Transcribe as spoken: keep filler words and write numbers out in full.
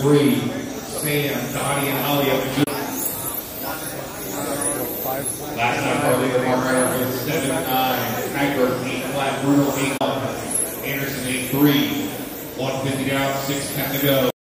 three. Sam, Dottie, and Holly up to last time Harley the Mariner was seven nine. Hacker eight flat, Bruno eight one. Anderson eight three. one fifty down, six ten to go.